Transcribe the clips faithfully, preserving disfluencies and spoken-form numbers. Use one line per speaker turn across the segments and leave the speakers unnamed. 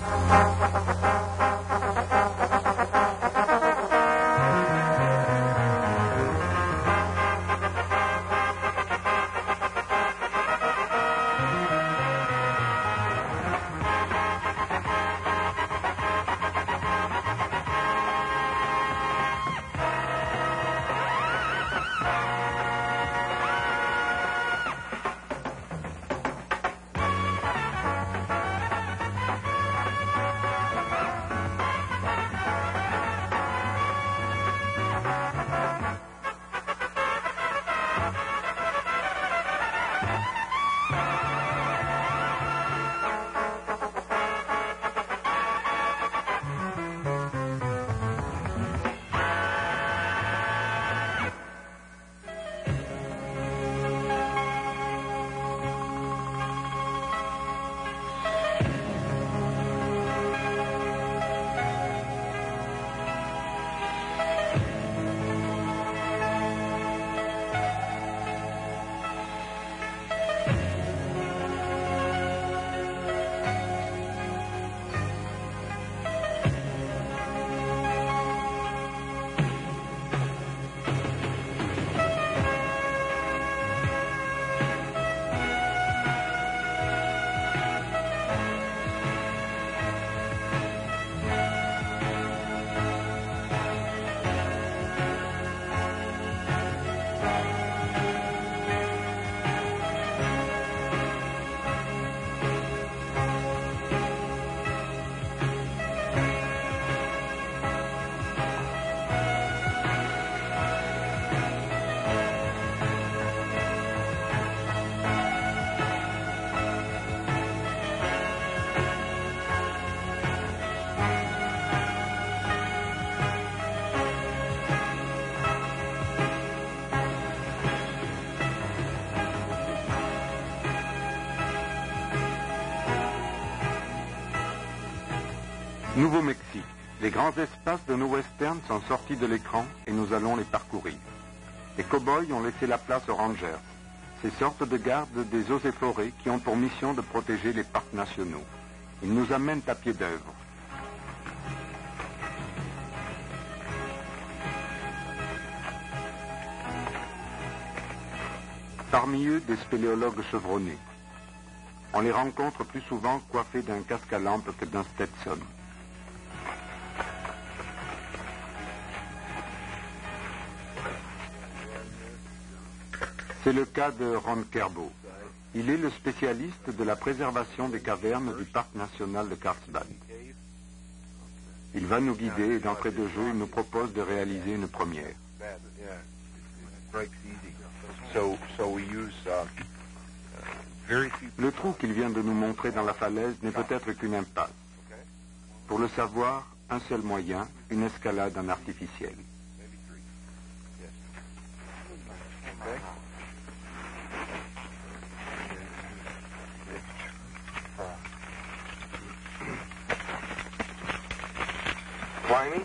Nouveau-Mexique. Les grands espaces de nos westerns sont sortis de l'écran et nous allons les parcourir. Les cow-boys ont laissé la place aux rangers, ces sortes de gardes des eaux et forêts qui ont pour mission de protéger les parcs nationaux. Ils nous amènent à pied d'œuvre. Parmi eux, des spéléologues chevronnés. On les rencontre plus souvent coiffés d'un casque à lampe que d'un Stetson. C'est le cas de Ron Kerbo. Il est le spécialiste de la préservation des cavernes du parc national de Carlsbad. Il va nous guider et d'entrée de jeu, il nous propose de réaliser une première. Le trou qu'il vient de nous montrer dans la falaise n'est peut-être qu'une impasse. Pour le savoir, un seul moyen, une escalade en artificiel.
Climbing?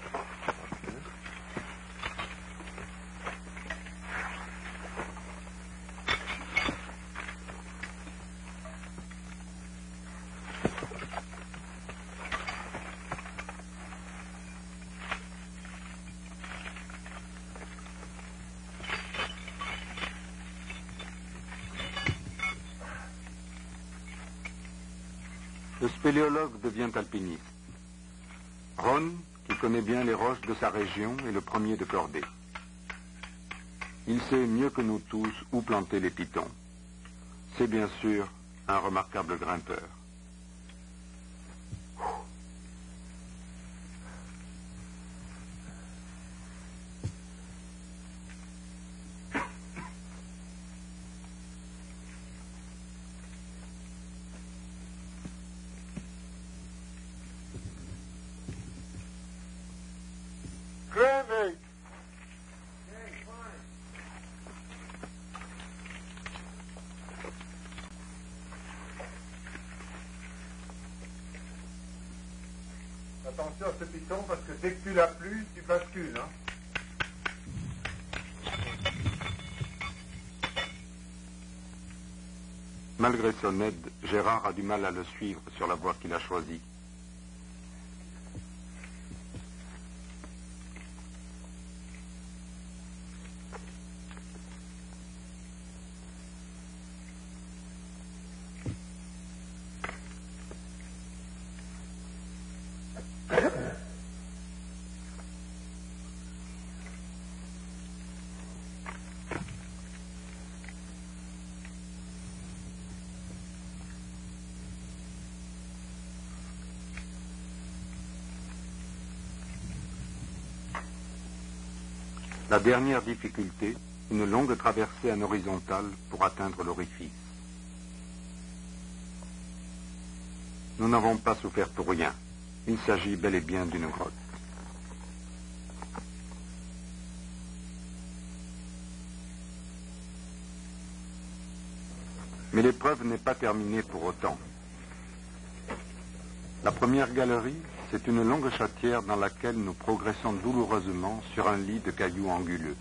Le spéléologue devient alpiniste. Ron, qui connaît bien les roches de sa région, est le premier de cordée. Il sait mieux que nous tous où planter les pitons. C'est bien sûr un remarquable grimpeur.
Gravy! Attention à ce piton parce que dès que tu l'as plus, tu bascules, hein.
Malgré son aide, Gérard a du mal à le suivre sur la voie qu'il a choisie. La dernière difficulté, une longue traversée en horizontale pour atteindre l'orifice. Nous n'avons pas souffert pour rien. Il s'agit bel et bien d'une grotte. Mais l'épreuve n'est pas terminée pour autant. La première galerie, c'est une longue chatière dans laquelle nous progressons douloureusement sur un lit de cailloux anguleux.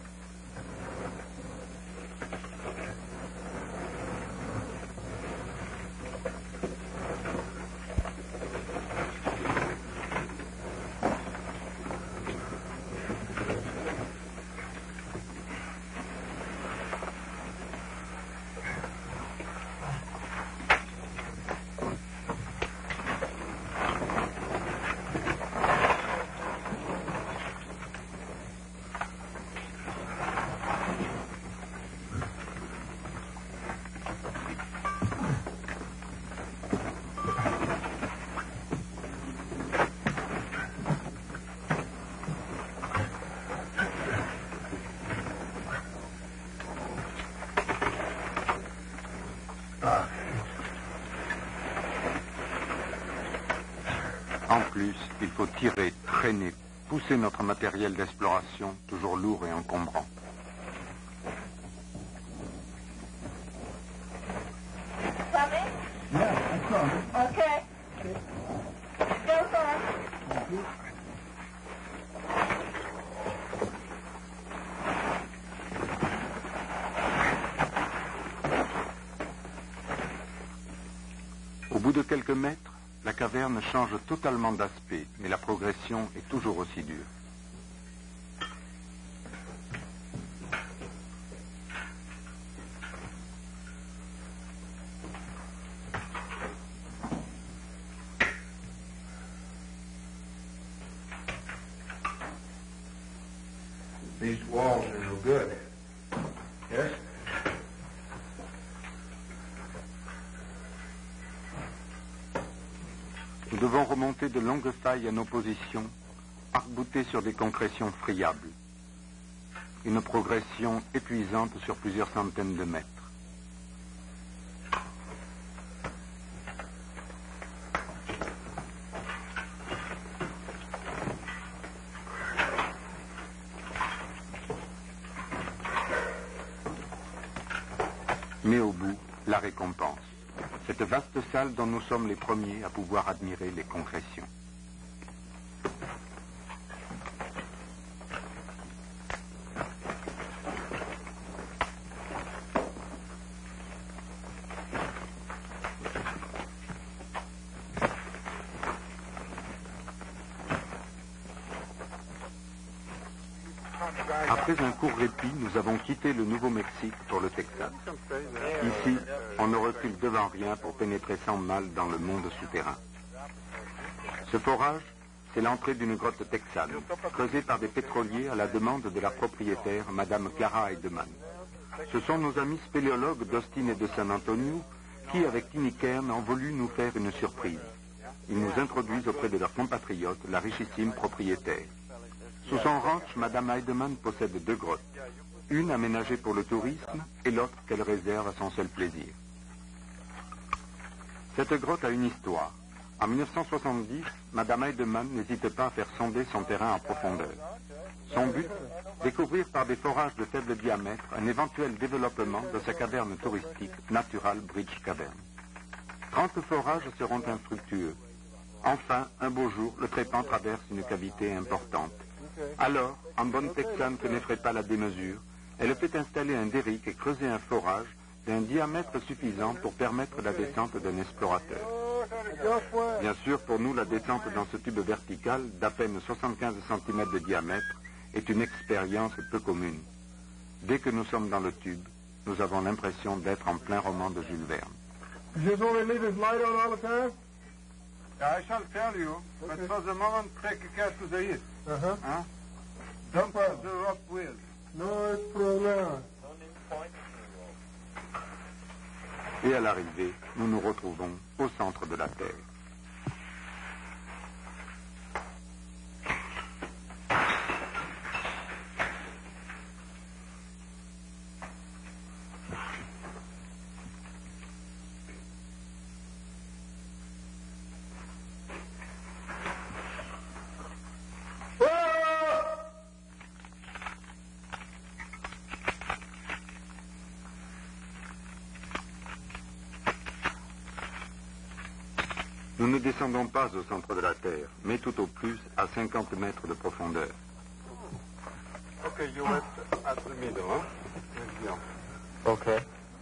En plus, il faut tirer, traîner, pousser notre matériel d'exploration, toujours lourd et encombrant.
Coming?
Yeah, I'm coming.
Okay. Go for
Thank you.
Au bout de quelques mètres, la caverne change totalement d'aspect, mais la progression est toujours aussi dure.
These walls are no good. Yes?
Nous devons remonter de longues failles à nos positions, arc-boutées sur des concrétions friables. Une progression épuisante sur plusieurs centaines de mètres. Mais au bout, la récompense. Cette vaste salle dont nous sommes les premiers à pouvoir admirer les concrétions. Après un court répit, nous avons quitté le Nouveau-Mexique pour le Texas. Ici, on ne recule devant rien pour pénétrer sans mal dans le monde souterrain. Ce forage, c'est l'entrée d'une grotte texane, creusée par des pétroliers à la demande de la propriétaire, Madame Clara Heidemann. Ce sont nos amis spéléologues d'Austin et de San Antonio qui, avec Tiny Kern, ont voulu nous faire une surprise. Ils nous introduisent auprès de leurs compatriotes, la richissime propriétaire. Sous son ranch, Madame Heidemann possède deux grottes, une aménagée pour le tourisme et l'autre qu'elle réserve à son seul plaisir. Cette grotte a une histoire. En mille neuf cent soixante-dix, Madame Heidemann n'hésite pas à faire sonder son terrain en profondeur. Son but, découvrir par des forages de faible diamètre un éventuel développement de sa caverne touristique Natural Bridge Cavern. Trente forages seront infructueux. Enfin, un beau jour, le trépan traverse une cavité importante. Alors, en bonne texane que n'effraie pas la démesure, elle fait installer un derrick et creuser un forage d'un diamètre suffisant pour permettre la descente d'un explorateur. Bien sûr, pour nous, la descente dans ce tube vertical d'à peine soixante-quinze centimètres de diamètre est une expérience peu commune. Dès que nous sommes dans le tube, nous avons l'impression d'être en plein roman de Jules Verne.
You just only leave his light on all the time? I shall tell you, but for the moment, take care to the east.
Uh-huh.
Huh? Don't put the rope with.
No problema.
Et à l'arrivée, nous nous retrouvons au centre de la Terre. Nous ne descendons pas au centre de la Terre, mais tout au plus à cinquante mètres de profondeur.
Okay, you went at the middle, huh? Yeah.
Ok.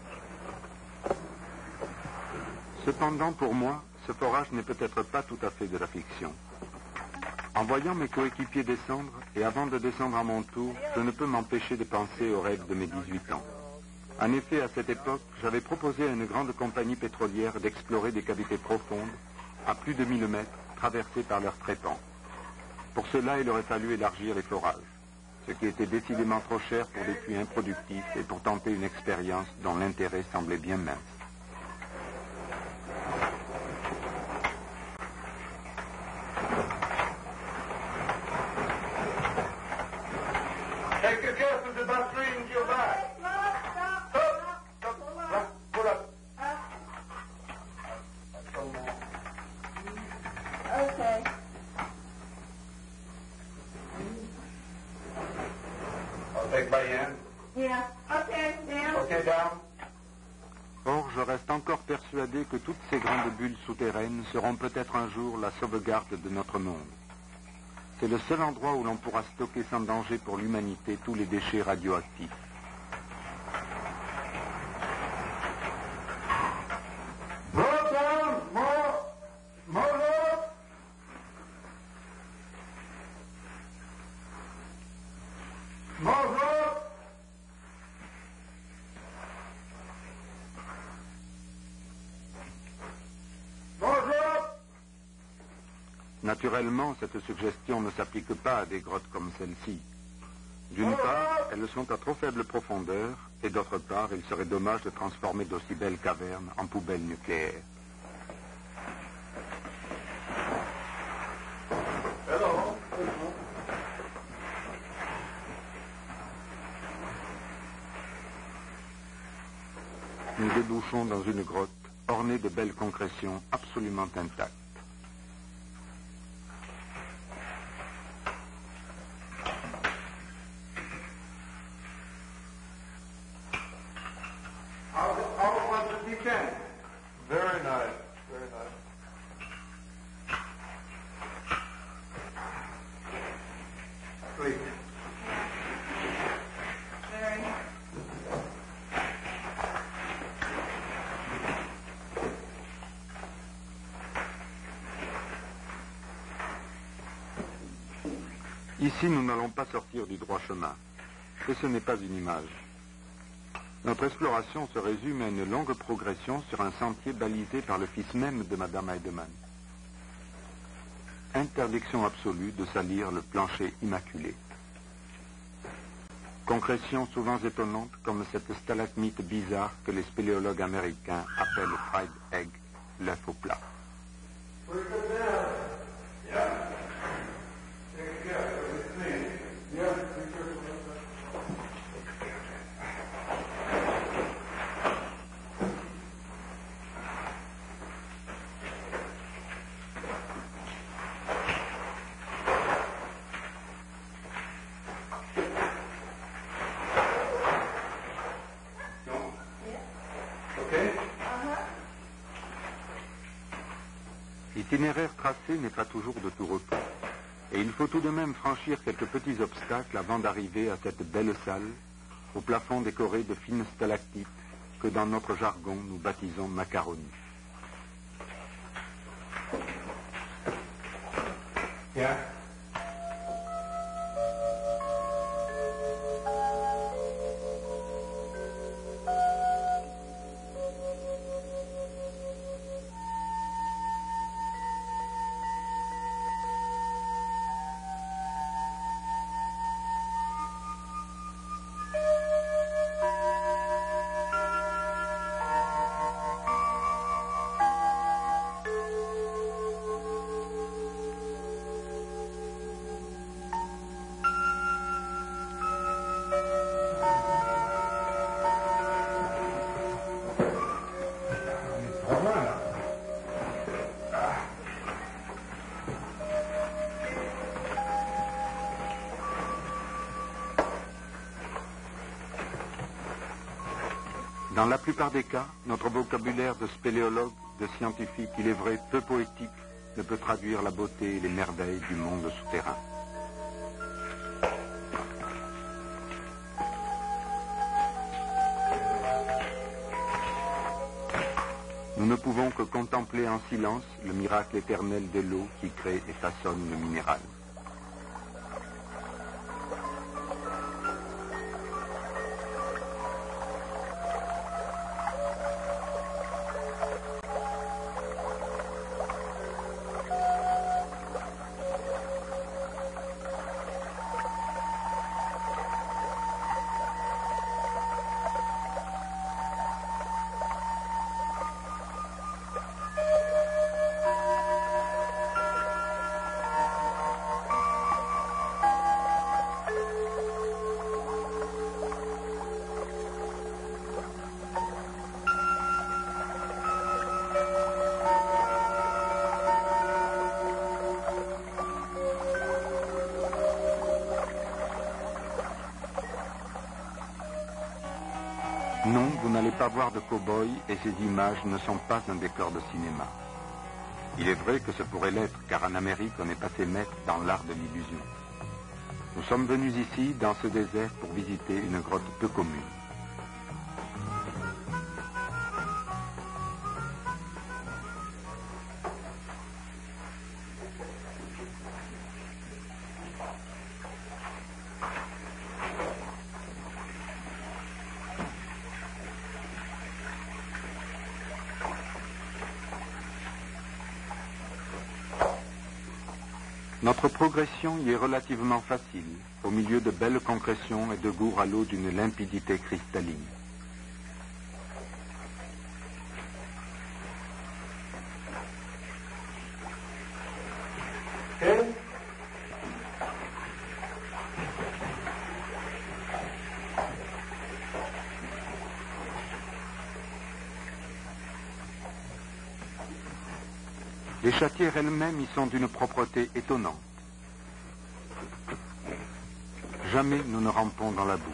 Cependant, pour moi, ce forage n'est peut-être pas tout à fait de la fiction. En voyant mes coéquipiers descendre, et avant de descendre à mon tour, je ne peux m'empêcher de penser au rêve de mes dix-huit ans. En effet, à cette époque, j'avais proposé à une grande compagnie pétrolière d'explorer des cavités profondes, à plus de mille mètres, traversées par leurs trépands. Pour cela, il aurait fallu élargir les forages, ce qui était décidément trop cher pour des puits improductifs et pour tenter une expérience dont l'intérêt semblait bien mince.
Take good care of the battery in your back. Pull up.
Okay.
I'll take my hand.
Yeah. Okay, down.
Okay, down.
Or, je reste encore persuadé que toutes ces grandes bulles souterraines seront peut-être un jour la sauvegarde de notre monde. C'est le seul endroit où l'on pourra stocker sans danger pour l'humanité tous les déchets radioactifs.
More down, more, more up. More up. More up.
Naturellement, cette suggestion ne s'applique pas à des grottes comme celle-ci. D'une part, elles sont à trop faible profondeur, et d'autre part, il serait dommage de transformer d'aussi belles cavernes en poubelles nucléaires.
Hello.
Nous débouchons dans une grotte ornée de belles concrétions absolument intactes.
How, how was the weekend? Very nice. Very nice. Sweet.
Very.
Ici, nous n'allons pas sortir du droit chemin. Et ce n'est pas une image. Notre exploration se résume à une longue progression sur un sentier balisé par le fils même de Madame Heidemann. Interdiction absolue de salir le plancher immaculé. Concrétion souvent étonnante comme cette stalagmite bizarre que les spéléologues américains appellent fried egg, l'œuf au plat. L'itinéraire tracé n'est pas toujours de tout repos. Et il faut tout de même franchir quelques petits obstacles avant d'arriver à cette belle salle, au plafond décoré de fines stalactites, que dans notre jargon nous baptisons macaronis.
Yeah.
Dans la plupart des cas, notre vocabulaire de spéléologue de scientifique, il est vrai peu poétique, ne peut traduire la beauté et les merveilles du monde souterrain. Nous ne pouvons que contempler en silence le miracle éternel de l'eau qui crée et façonne le minéral. Non, vous n'allez pas voir de cow-boy et ces images ne sont pas un décor de cinéma. Il est vrai que ce pourrait l'être, car en Amérique, on est passé maître dans l'art de l'illusion. Nous sommes venus ici, dans ce désert, pour visiter une grotte peu commune. Notre progression y est relativement facile, au milieu de belles concrétions et de gourds à l'eau d'une limpidité cristalline.
Okay?
Les chatières elles-mêmes y sont d'une propreté étonnante. Jamais nous ne rampons dans la boue.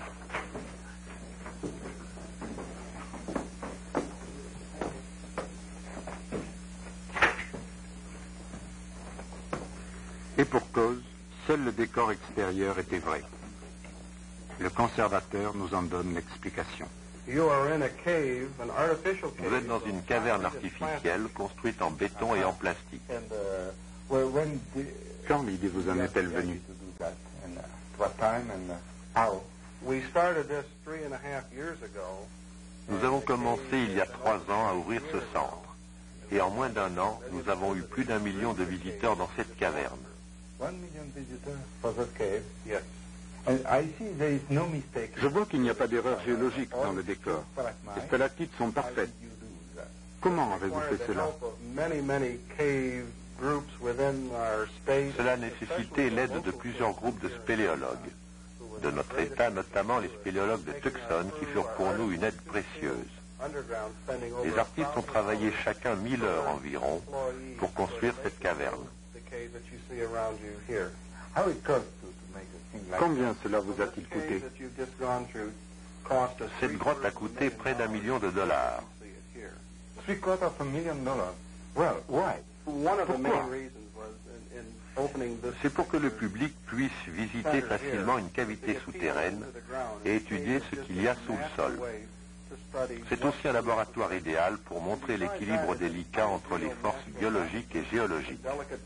Et pour cause, seul le décor extérieur était vrai. Le conservateur nous en donne l'explication.
You are in a cave, an artificial cave.
Vous êtes dans une caverne artificielle construite en béton et en plastique.
And uh, well, when the,
Quand l'idée vous en est-elle venue?
to do that, and uh, what time and uh, how?
We started this three and a half years ago.
Nous avons commencé il y a trois ans à ouvrir ce centre. Et en moins d'un an, nous avons eu plus d'un million de visiteurs dans cette caverne.
One million visitors for the cave.
Yes.
And I see there is no mistake.
Je vois qu'il n'y a pas d'erreur géologique dans le décor. Les stalactites sont parfaites.
You do that.
Comment avez-vous fait cela?
Many, many cave groups within our space.
Cela nécessitait l'aide de plusieurs groupes de spéléologues. De notre État, notamment les spéléologues de Tucson, qui furent pour nous une aide précieuse. Les artistes ont travaillé chacun mille heures environ pour construire cette caverne.
How it costs to, to make a thing like
Combien cela vous a-t-il coûté?
Cette grotte a coûté près d'un million de dollars.
three quarters of a million dollars? Well, why?
Pourquoi?
C'est pour que le public puisse visiter facilement une cavité souterraine et étudier ce qu'il y a sous le sol. C'est aussi un laboratoire idéal pour montrer l'équilibre délicat entre les forces biologiques et géologiques.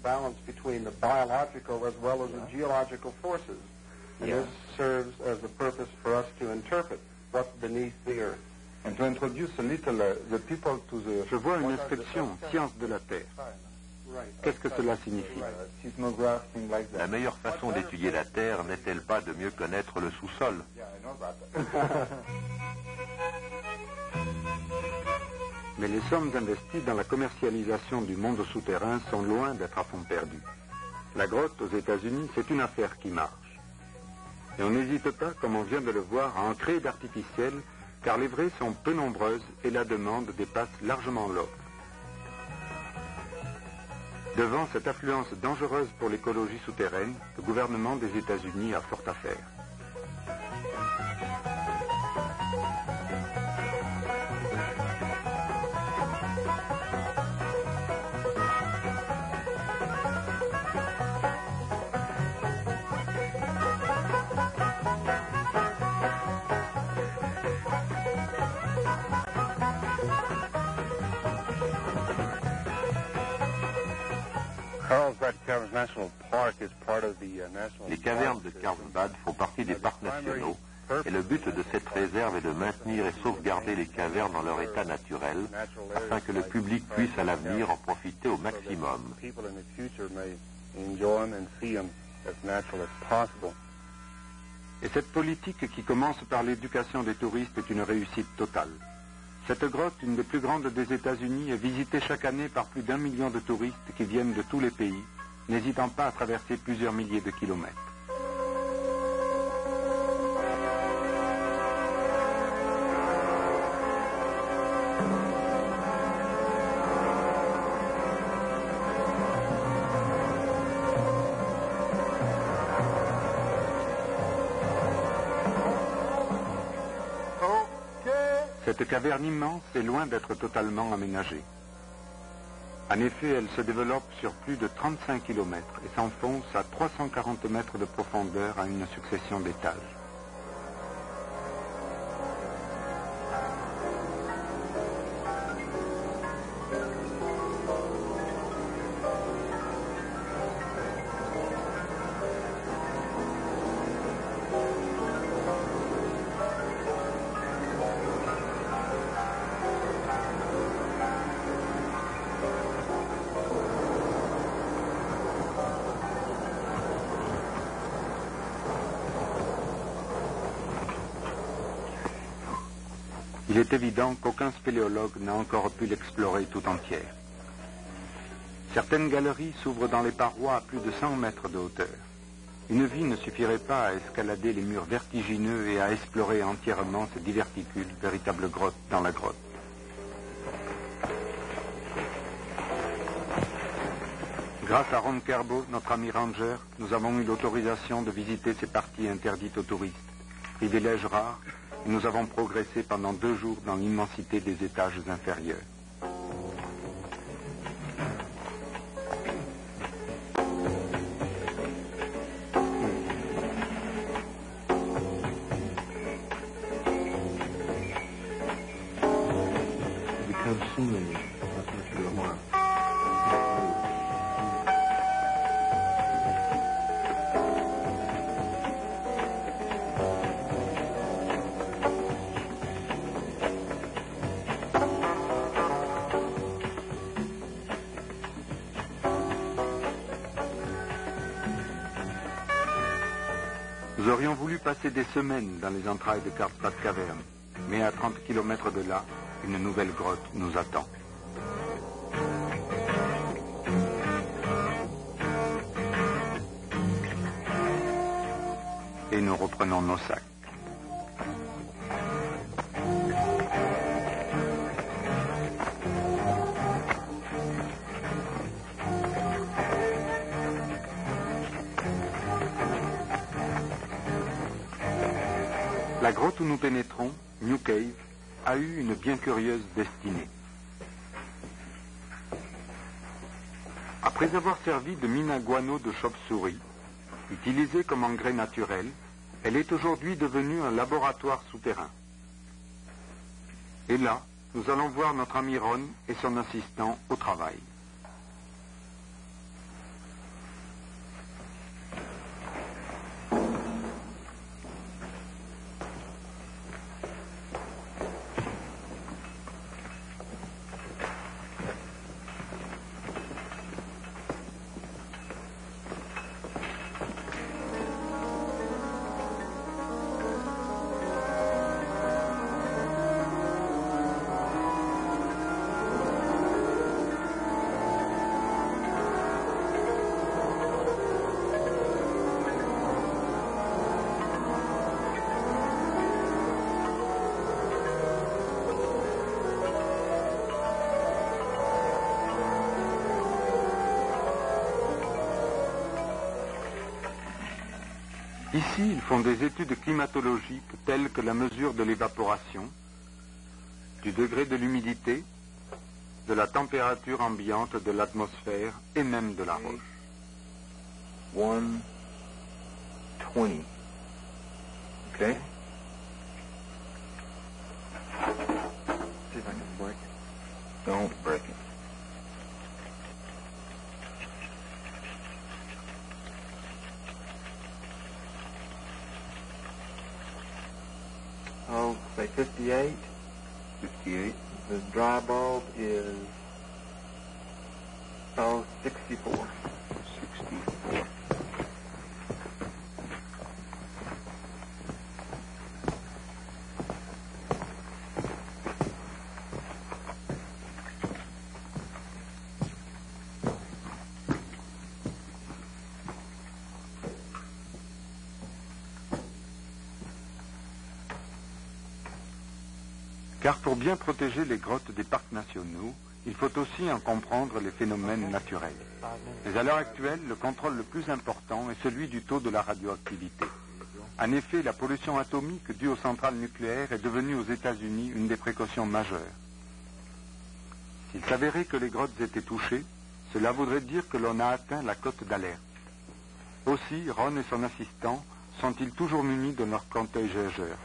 And to introduce a little uh, the people to the
Je vois une inscription, science de la Terre. Qu'est-ce que cela signifie?
uh, seismograph, thing like that.
La meilleure façon d'étudier la Terre n'est-elle pas de mieux connaître le sous-sol?
Yeah, I know that.
Mais les sommes investies dans la commercialisation du monde souterrain sont loin d'être à fond perdu. La grotte aux États-Unis, c'est une affaire qui marche. Et on n'hésite pas, comme on vient de le voir, à en créer d'artificiels, car les vraies sont peu nombreuses et la demande dépasse largement l'offre. Devant cette affluence dangereuse pour l'écologie souterraine, le gouvernement des États-Unis a fort à faire.
Les cavernes de Carlsbad font partie des parcs nationaux et le but de cette réserve est de maintenir et sauvegarder les cavernes dans leur état naturel afin que le public puisse à l'avenir en profiter au maximum.
Et cette politique qui commence par l'éducation des touristes est une réussite totale. Cette grotte, une des plus grandes des États-Unis, est visitée chaque année par plus d'un million de touristes qui viennent de tous les pays, n'hésitant pas à traverser plusieurs milliers de kilomètres. Cette caverne immense est loin d'être totalement aménagée. En effet, elle se développe sur plus de trente-cinq kilomètres et s'enfonce à trois cent quarante mètres de profondeur à une succession d'étages. Il est évident qu'aucun spéléologue n'a encore pu l'explorer tout entière. Certaines galeries s'ouvrent dans les parois à plus de cent mètres de hauteur. Une vie ne suffirait pas à escalader les murs vertigineux et à explorer entièrement ces diverticules, véritables grottes dans la grotte. Grâce à Ron Kerbo, notre ami ranger, nous avons eu l'autorisation de visiter ces parties interdites aux touristes. Privilège rare, et nous avons progressé pendant deux jours dans l'immensité des étages inférieurs. Nous aurions voulu passer des semaines dans les entrailles de Carlsbad Cavern, mais à trente kilomètres de là, une nouvelle grotte nous attend. Et nous reprenons nos sacs. La grotte où nous pénétrons, New Cave, a eu une bien curieuse destinée. Après avoir servi de mine à guano de chauve-souris, utilisée comme engrais naturel, elle est aujourd'hui devenue un laboratoire souterrain. Et là, nous allons voir notre ami Ron et son assistant au travail. Ici, ils font des études climatologiques telles que la mesure de l'évaporation, du degré de l'humidité, de la température ambiante de l'atmosphère et même de la roche.
one twenty. Okay? See if I can break it. Don't break it.
say fifty-eight.
fifty-eight.
The dry bulb is oh sixty-four.
sixty-four.
Car pour bien protéger les grottes des parcs nationaux, il faut aussi en comprendre les phénomènes naturels. Mais à l'heure actuelle, le contrôle le plus important est celui du taux de la radioactivité. En effet, la pollution atomique due aux centrales nucléaires est devenue aux États-Unis une des précautions majeures. S'il s'avérait que les grottes étaient touchées, cela voudrait dire que l'on a atteint la cote d'alerte. Aussi, Ron et son assistant sont-ils toujours munis de leur protégeur.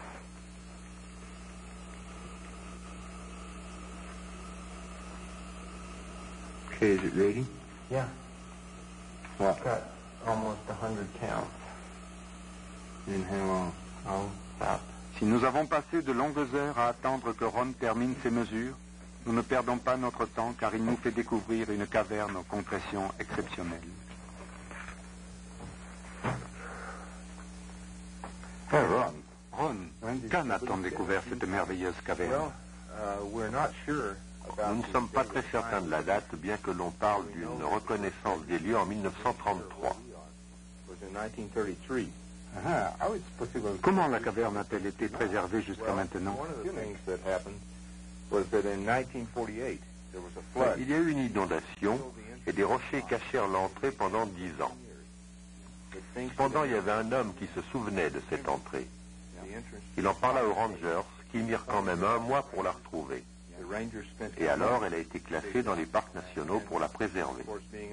Okay, is it ready?
Yeah.
What?
It's got almost a hundred counts.
In how long?
Oh, about.
Si nous avons passé de longues heures à attendre que Ron termine ses mesures, nous ne perdons pas notre temps car il nous fait découvrir une caverne aux compressions exceptionnelles.
Hey, Ron.
Ron, quand a-t-on découvert cette merveilleuse caverne?
Well, uh, we're not sure about.
Nous ne sommes pas très certains de la date, bien que l'on parle d'une reconnaissance des lieux en mille neuf cent trente-trois.
It was in nineteen thirty-three.
Uh-huh. How it's possible?
Comment la caverne a-t-elle été préservée jusqu'à maintenant?
One of the things that happened was that in nineteen forty-eight there was a flood.
Il y a eu une inondation et des rochers cachèrent l'entrée pendant dix ans. Cependant, il y avait un homme qui se souvenait de cette entrée. Il en parla aux rangers, qui mirent quand même un mois pour la retrouver. Et alors, elle a été classée dans les parcs nationaux pour la préserver.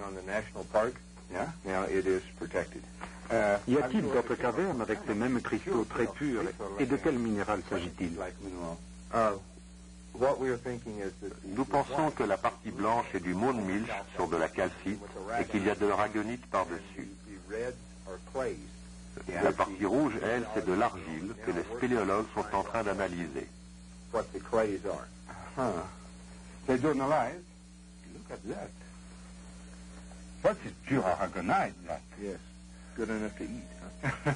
Y a-t-il d'autres cavernes avec ces mêmes cristaux très purs et de quel minéral s'agit-il?
Nous pensons que la partie blanche est du Moon Milch sur de la calcite et qu'il y a de l'aragonite par-dessus. La partie rouge, elle, c'est de l'argile que les spéléologues sont en train d'analyser.
Huh. They don't analyze. Look at that. What is pure aragonite, that?
Yes, good enough to eat. Huh?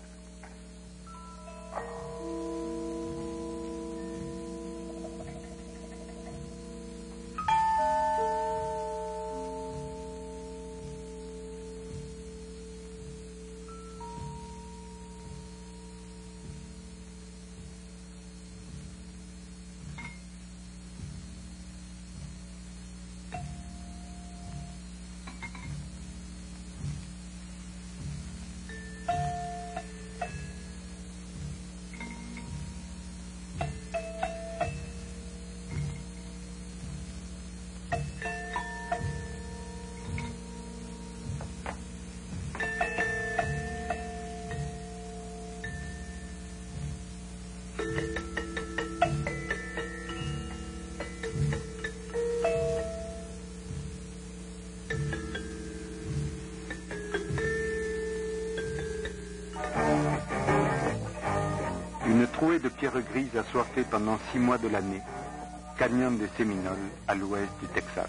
Une trouée de pierres grises assoiffées pendant six mois de l'année, canyon des Séminoles à l'ouest du Texas.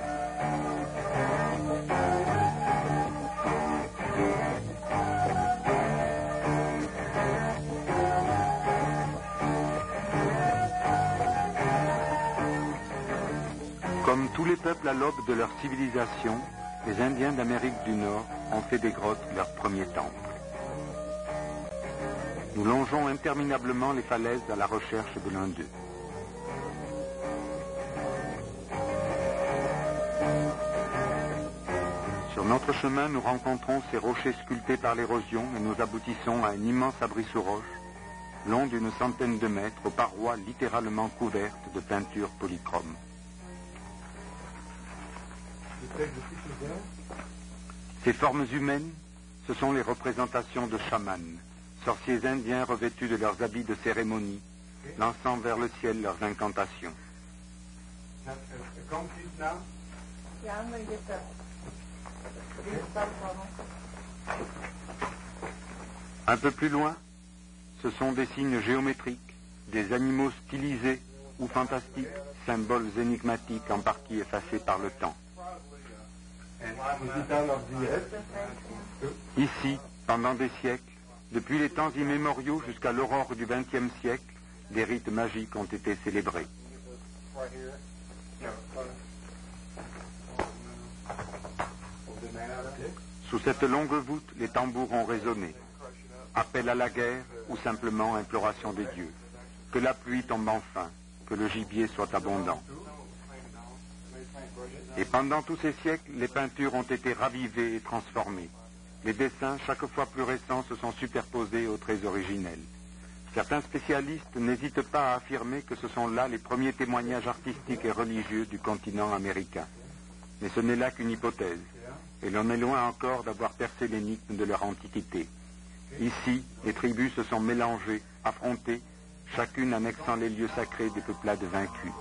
Comme tous les peuples à l'aube de leur civilisation, les Indiens d'Amérique du Nord ont fait des grottes leur premier temple. Nous longeons interminablement les falaises à la recherche de l'un d'eux. Sur notre chemin, nous rencontrons ces rochers sculptés par l'érosion et nous aboutissons à un immense abri sous roche, long d'une centaine de mètres, aux parois littéralement couvertes de peintures polychromes. Ces formes humaines, ce sont les représentations de chamans, sorciers indiens revêtus de leurs habits de cérémonie, lançant vers le ciel leurs incantations.
Yeah, I'm going to get the, these stuff on them.
Un peu plus loin, ce sont des signes géométriques, des animaux stylisés ou fantastiques, symboles énigmatiques en partie effacés par le temps. Ici, pendant des siècles, depuis les temps immémoriaux jusqu'à l'aurore du vingtième siècle, des rites magiques ont été célébrés. Sous cette longue voûte, les tambours ont résonné. Appel à la guerre ou simplement imploration des dieux. Que la pluie tombe enfin, que le gibier soit abondant. Et pendant tous ces siècles, les peintures ont été ravivées et transformées. Les dessins, chaque fois plus récents, se sont superposés aux traits originels. Certains spécialistes n'hésitent pas à affirmer que ce sont là les premiers témoignages artistiques et religieux du continent américain. Mais ce n'est là qu'une hypothèse, et l'on est loin encore d'avoir percé l'énigme de leur antiquité. Ici, les tribus se sont mélangées, affrontées, chacune annexant les lieux sacrés des peuplades vaincus.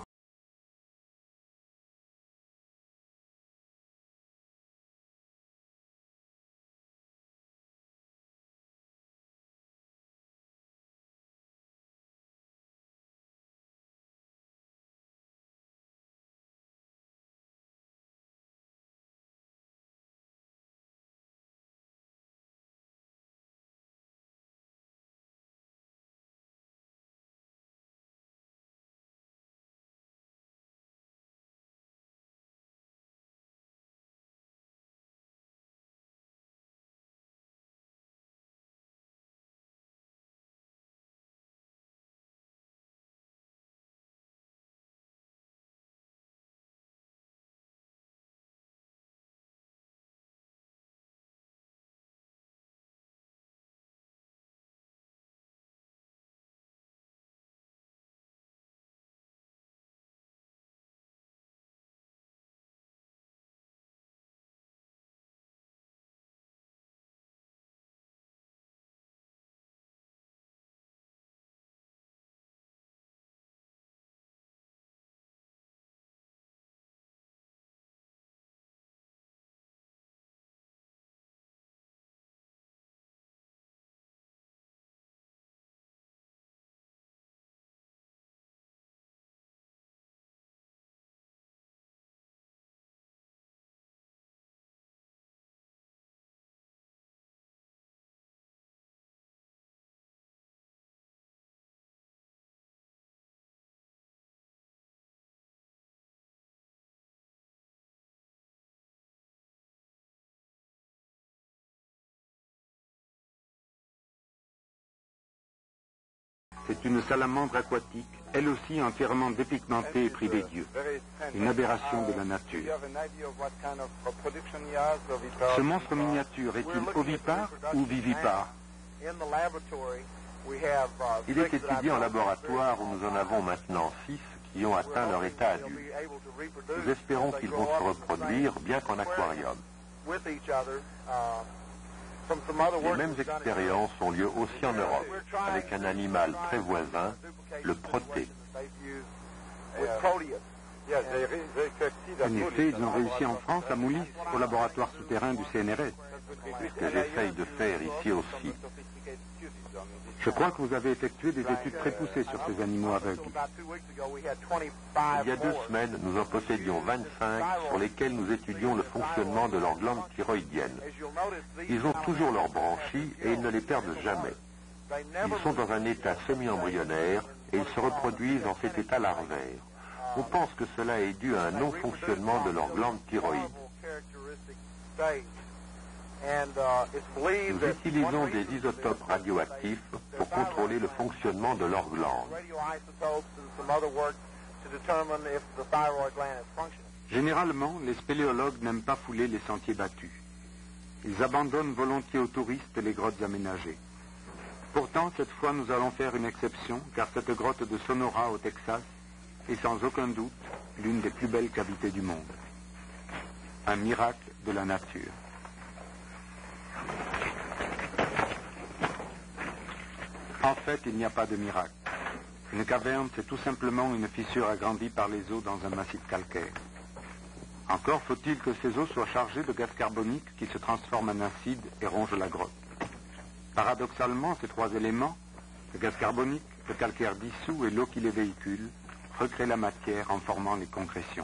C'est une salamandre aquatique, elle aussi entièrement dépigmentée et privée d'yeux. Une aberration de la nature. Ce monstre miniature est-il ovipare ou vivipare?
Il est étudié en laboratoire où nous en avons maintenant six qui ont atteint leur état adulte. Nous espérons qu'ils vont se reproduire, bien qu'en aquarium. Les mêmes expériences ont lieu aussi en Europe, avec un animal très voisin, le protée.
En effet, ils ont réussi en France, à Moulis, au laboratoire souterrain du C N R S.
C'est ce que j'essaye de faire ici aussi.
Je crois que vous avez effectué des études très poussées sur ces animaux aveugles.
Il y a deux semaines, nous en possédions vingt-cinq sur lesquels nous étudions le fonctionnement de leur glande thyroïdienne. Ils ont toujours leurs branchies et ils ne les perdent jamais. Ils sont dans un état semi-embryonnaire et ils se reproduisent dans cet état larvaire. On pense que cela est dû à un non-fonctionnement de leur glande thyroïde. Nous utilisons des isotopes radioactifs pour contrôler le fonctionnement de leur glande.
Généralement, les spéléologues n'aiment pas fouler les sentiers battus. Ils abandonnent volontiers aux touristes les grottes aménagées. Pourtant, cette fois, nous allons faire une exception, car cette grotte de Sonora au Texas est sans aucun doute l'une des plus belles cavités du monde. Un miracle de la nature. En fait, il n'y a pas de miracle. Une caverne, c'est tout simplement une fissure agrandie par les eaux dans un massif calcaire. Encore faut-il que ces eaux soient chargées de gaz carbonique qui se transforme en acide et ronge la grotte. Paradoxalement, ces trois éléments, le gaz carbonique, le calcaire dissous et l'eau qui les véhicule recréent la matière en formant les concrétions.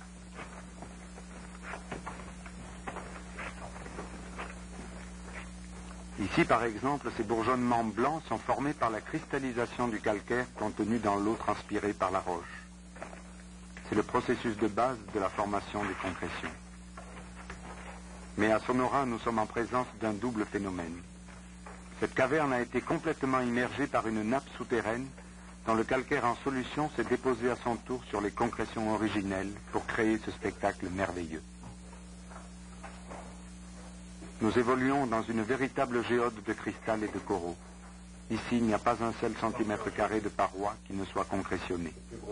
Ici, par exemple, ces bourgeonnements blancs sont formés par la cristallisation du calcaire contenu dans l'eau transpirée par la roche. C'est le processus de base de la formation des concrétions. Mais à Sonora, nous sommes en présence d'un double phénomène. Cette caverne a été complètement immergée par une nappe souterraine dont le calcaire en solution s'est déposé à son tour sur les concrétions originelles pour créer ce spectacle merveilleux. Nous évoluons dans une véritable géode de cristal et de coraux. Ici, il n'y a pas un seul centimètre carré de paroi qui ne soit concrétionné.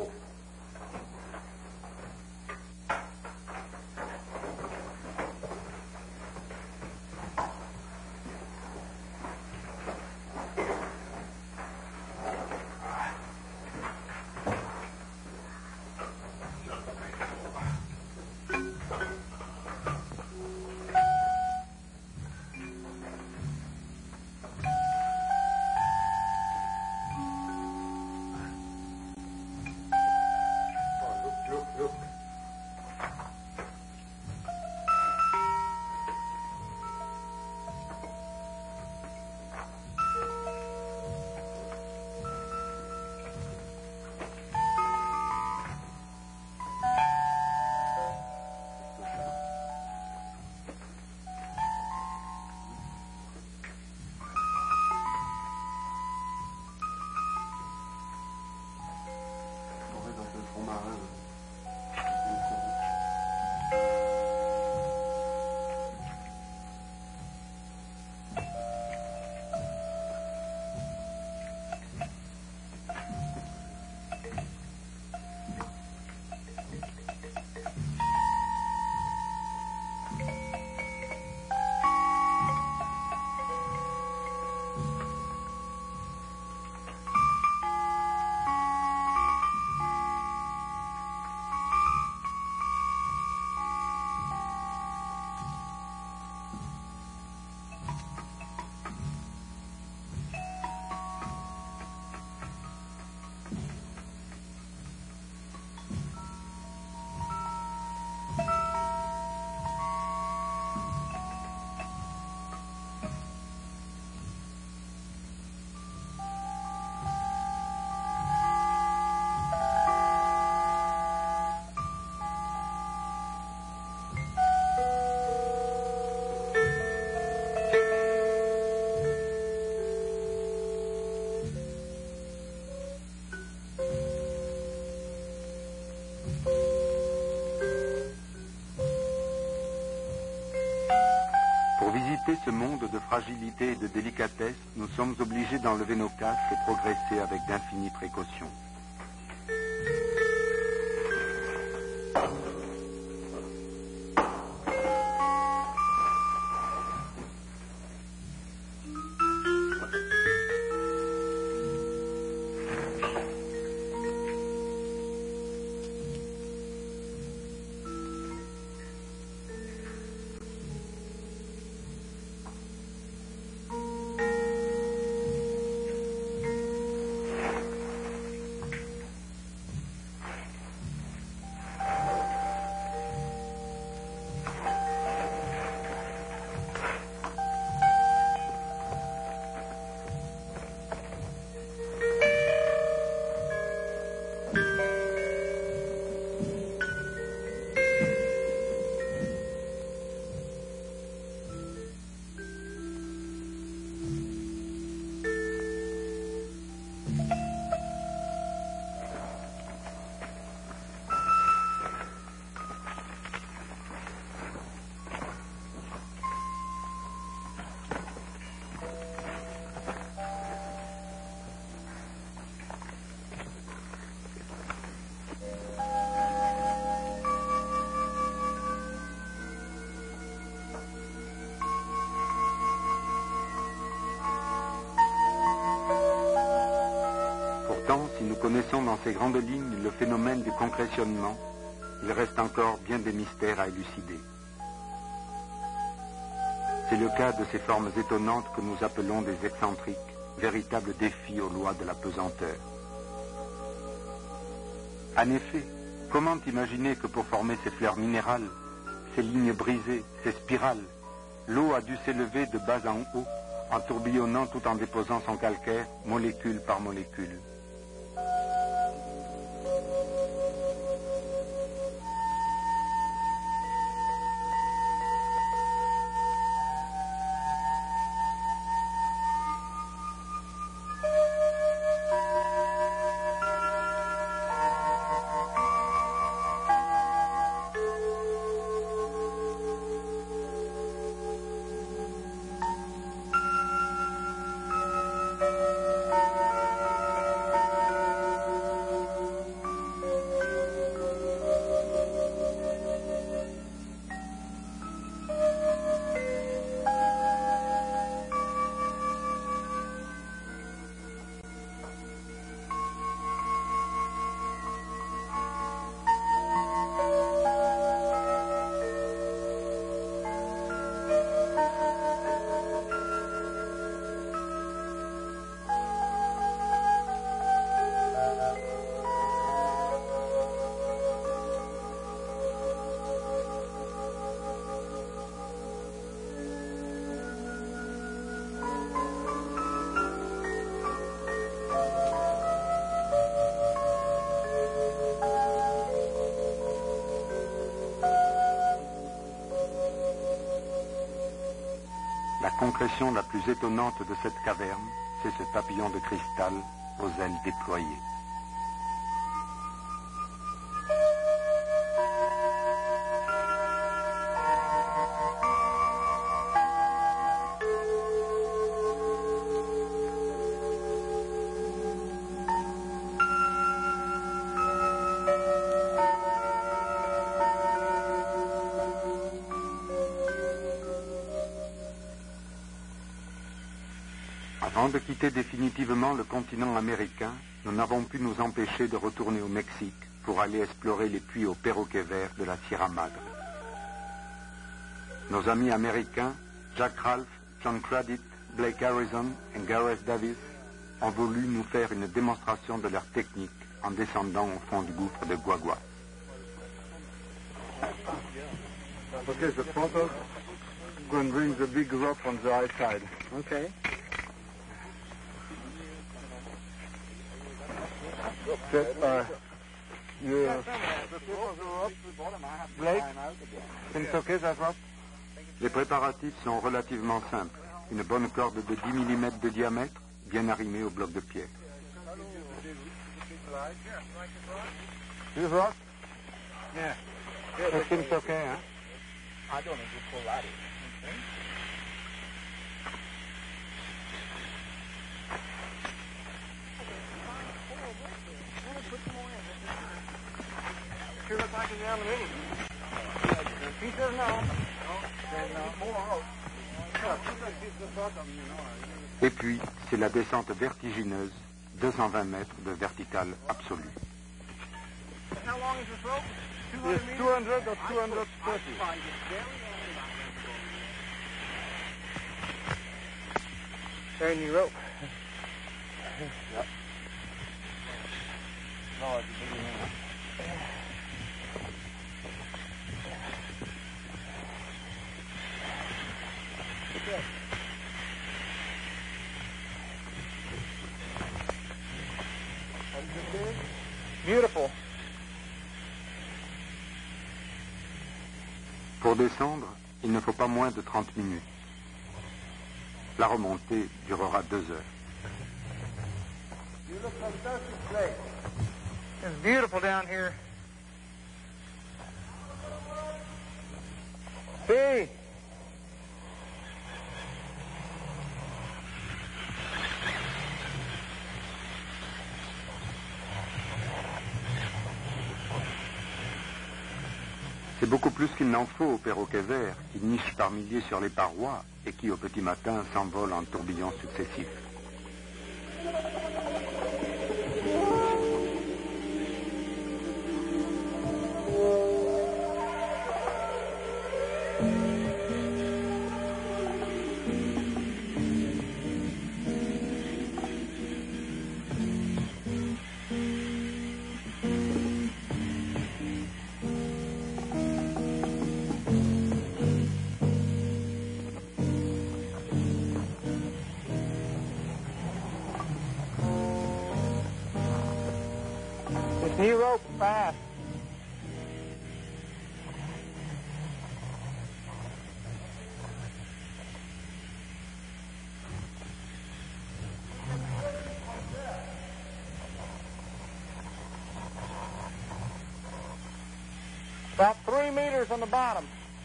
Pour visiter ce monde de fragilité et de délicatesse, nous sommes obligés d'enlever nos casques et progresser avec d'infinies précautions. Si nous connaissons dans ces grandes lignes le phénomène du concrétionnement, il reste encore bien des mystères à élucider. C'est le cas de ces formes étonnantes que nous appelons des excentriques, véritable défi aux lois de la pesanteur. En effet, comment imaginer que pour former ces fleurs minérales, ces lignes brisées, ces spirales, l'eau a dû s'élever de bas en haut, en tourbillonnant tout en déposant son calcaire, molécule par molécule. La concrétion la plus étonnante de cette caverne, c'est ce papillon de cristal aux ailes déployées. Avant de quitter définitivement le continent américain, nous n'avons pu nous empêcher de retourner au Mexique pour aller explorer les puits aux perroquets verts de la Sierra Madre. Nos amis américains, Jack Ralph, John Cradit, Blake Harrison et Gareth Davis, ont voulu nous faire une démonstration de leur technique en descendant au fond du gouffre de Guagua.
Okay, the photo. Go and bring the big rope on the right side.
Okay.
That, uh, yeah. Blake, it's okay, that rope?
Les préparatifs sont relativement simples. Une bonne corde de dix millimètres de diamètre, bien arrimée au bloc de pierre.
This rope? Yeah. That seems okay, huh?
I don't need to pull that in. Sure looks like it's aluminium. He says no. No, then uh, more rope.
Et puis, c'est la descente vertigineuse, deux cent vingt mètres de verticale absolue.
How long is this rope?
Yes, two hundred or two hundred thirty. Very new rope. Yep. No, it's a big one. Beautiful.
Pour descendre, il ne faut pas moins de trente minutes. La remontée durera deux heures.
You look fantastic place. It's beautiful down here. See?
C'est beaucoup plus qu'il n'en faut aux perroquets verts qui nichent par milliers sur les parois et qui, au petit matin, s'envolent en tourbillons successifs.
He ropes fast. About three meters on the bottom.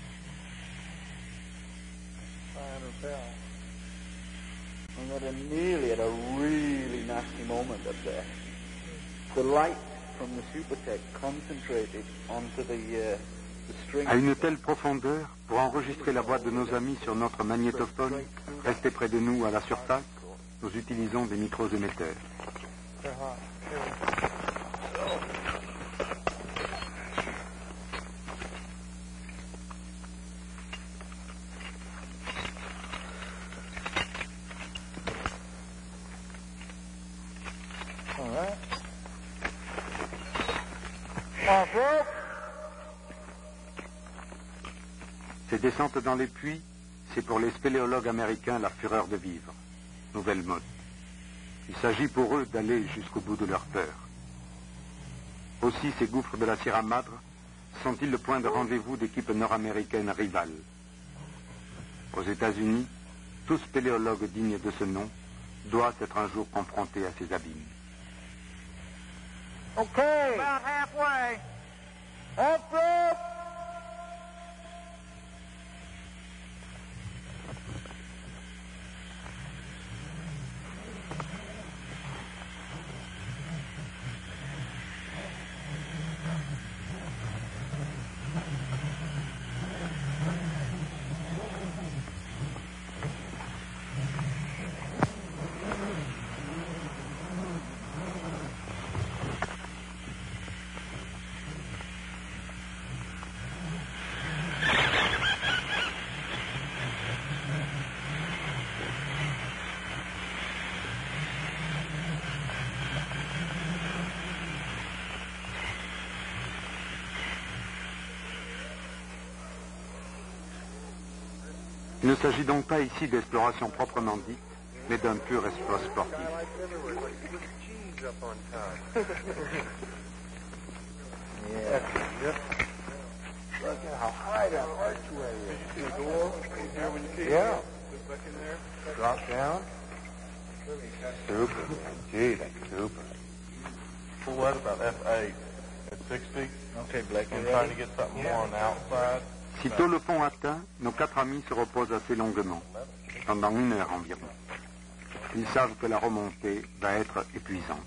Fell. And got a nearly at a really nasty moment up there. The light from the Supertech concentrated onto the, uh, the string.
À une telle profondeur, pour enregistrer la voix de nos amis sur notre magnétophone, resté près de nous à la surface, nous utilisons des micros-émetteurs. Ces descentes dans les puits, c'est pour les spéléologues américains la fureur de vivre. Nouvelle mode. Il s'agit pour eux d'aller jusqu'au bout de leur peur. Aussi, ces gouffres de la Sierra Madre sont-ils le point de rendez-vous d'équipes nord-américaines rivales. Aux États-Unis, tout spéléologue digne de ce nom doit être un jour confronté à ces abîmes.
Okay. About halfway. Up rope.
Il ne s'agit donc pas ici d'exploration proprement dite, mais d'un pur exploit sportif.
Yeah. Drop down. Super. Gee, that's super.
Well, what about F eight at sixty?
Okay, Blake.
I'm trying to get something more on the outside.
Sitôt le fond atteint, nos quatre amis se reposent assez longuement, pendant une heure environ. Ils savent que la remontée va être épuisante.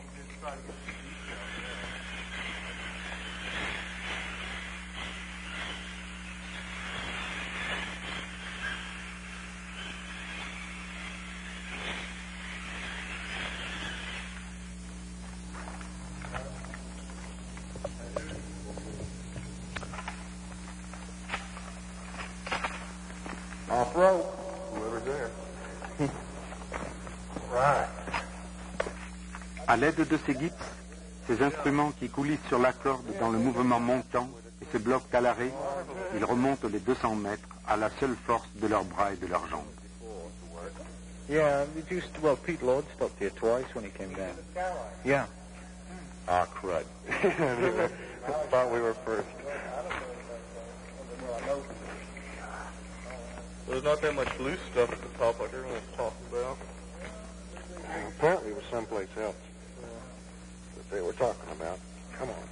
Off rope. Whoever's there. Right.
À l'aide de ces guides, ces instruments qui coulissent sur la corde dans le mouvement montant et se bloquent à l'arrêt, ils remontent les deux cents mètres à la seule force de leurs bras et de leurs jambes.
Yeah, it used to, well, Pete Lord stopped here twice when he came down. Yeah.
Ah, crud. Thought we were first.
There's not that much loose stuff at the top like everyone's talking about.
Apparently it was someplace else that they were talking about. Come on.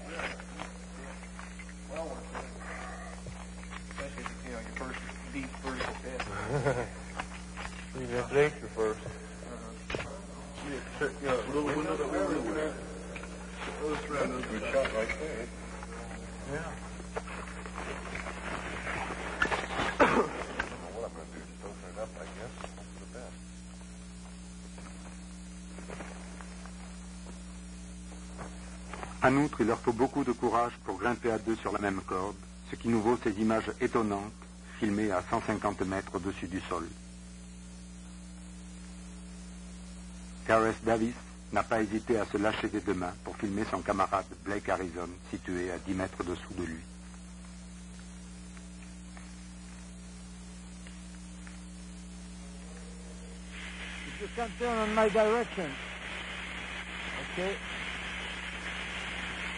Especially, you know, your first deep vertical pit.
You didn't take your first. Yeah, check that little window that we were looking at. That's right. That's a good shot right there. Yeah.
En outre, il leur faut beaucoup de courage pour grimper à deux sur la même corde, ce qui nous vaut ces images étonnantes, filmées à cent cinquante mètres au-dessus du sol. Gareth Davis n'a pas hésité à se lâcher des deux mains pour filmer son camarade Blake Harrison, situé à dix mètres dessous de lui.
You come down in my direction. Okay.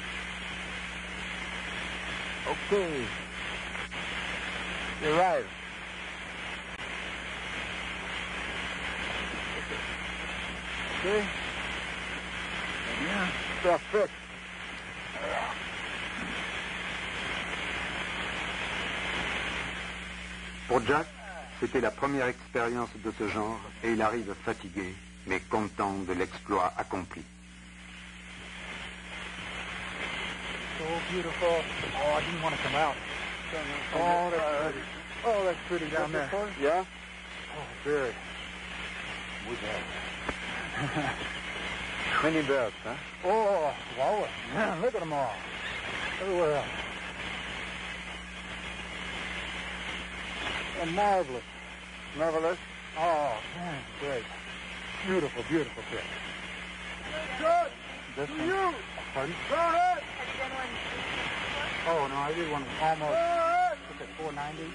Okay. You arrived. Okay. Yeah. Perfect.
Pour Jack, c'était la première expérience de ce genre et il arrive fatigué, mais content de l'exploit accompli.
So beautiful. Oh, I didn't want to come out. Oh, that's pretty. Oh, that's pretty down there.
Yeah?
Oh, very.
What's that? Many birds, huh?
Oh, wow. Man, look at them all. Everywhere. And marvelous.
Marvelous.
Oh, man, great. Beautiful, beautiful trip. Good. This one. You. Pardon? Go ahead. Oh, no, I did one almost. Look at four ninety.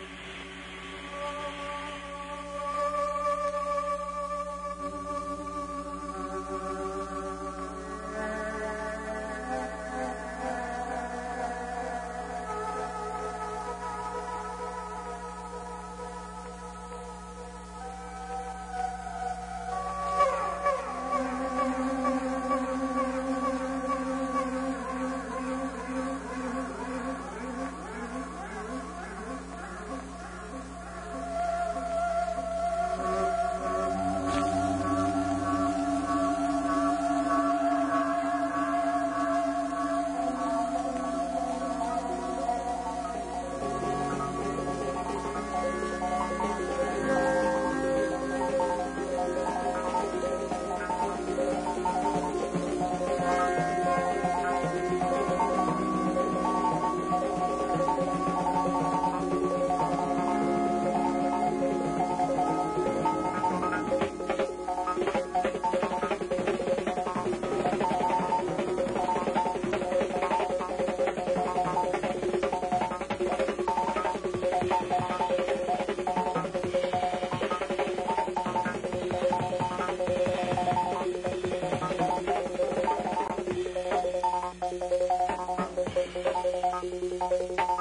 Thank you.